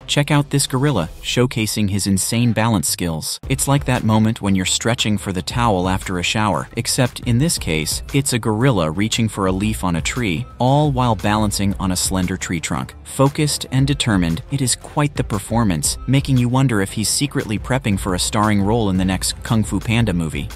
Check out this gorilla, showcasing his insane balance skills. It's like that moment when you're stretching for the towel after a shower, except in this case, it's a gorilla reaching for a leaf on a tree, all while balancing on a slender tree trunk. Focused and determined, it is quite the performance, making you wonder if he's secretly prepping for a starring role in the next Kung Fu Panda movie.